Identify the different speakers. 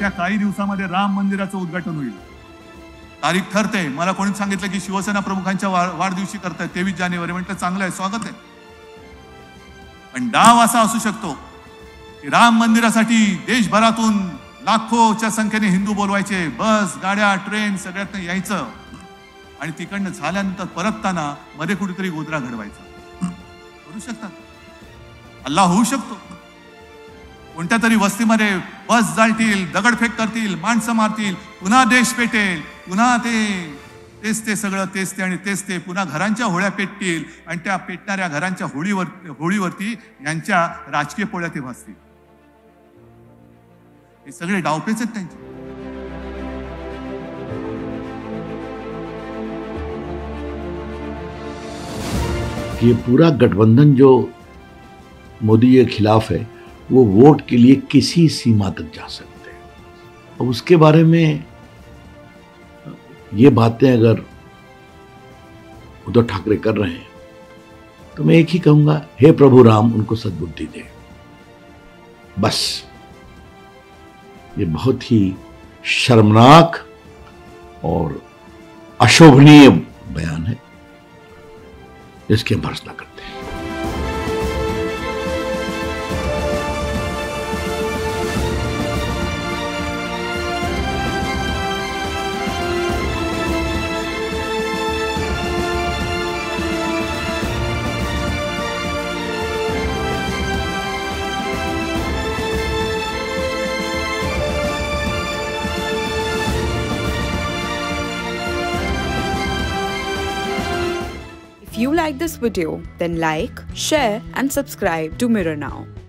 Speaker 1: येत्या काही दिवसामध्ये राम मंदिराचं उद्घाटन होईल. तारीख ठरते. मला कोणी सांगितलं की शिवसेना प्रमुखांच्या वाढदिवशी करतायत 23 जानेवारी. म्हटलं चांगलं आहे, स्वागत आहे. पण डाव असा असू शकतो की राम मंदिरासाठी देशभरातून लाखोच्या संख्येने हिंदू बोलवायचे, बस गाड्या ट्रेन सगळ्यात यायचं आणि तिकडनं झाल्यानंतर परतताना मध्ये कुठेतरी गोधरा घडवायचा. करू शकतात. हल्ला होऊ शकतो. कोणत्या तरी वस्तीमध्ये बस जाळतील, दगडफेक करतील, माणसं मारतील, पुन्हा देश पेटेल, पुन्हा तेच ते सगळं तेच ते आणि तेच ते पुन्हा घरांच्या होळ्या पेटतील आणि त्या पेटणाऱ्या घरांच्या होळीवरती यांच्या राजकीय पोळ्या ते भासतील. हे सगळे डावपेच आहेत त्यांचे.
Speaker 2: ये पूरा गठबंधन जो मोदी के खिलाफ है वो वोट के लिए किसी सीमा तक जा सकते हैं. अब उसके बारे में ये बातें अगर उद्धव ठाकरे कर रहे हैं तो मैं एक ही कहूंगा, हे प्रभु राम उनको सद्बुद्धि दे. बस ये बहुत ही शर्मनाक और अशोभनीय बयान है, इसकी हम भर्त्सना करते हैं.
Speaker 3: If you like this video, then like, share and subscribe to Mirror Now.